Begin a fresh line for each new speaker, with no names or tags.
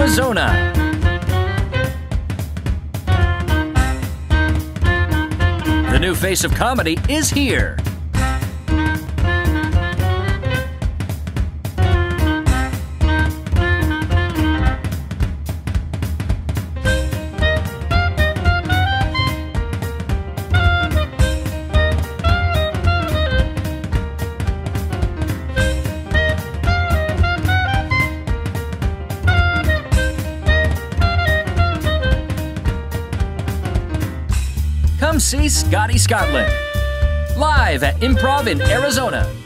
Arizona. The new face of comedy is here. Come see Scotti Scotland, live at Improv in Arizona.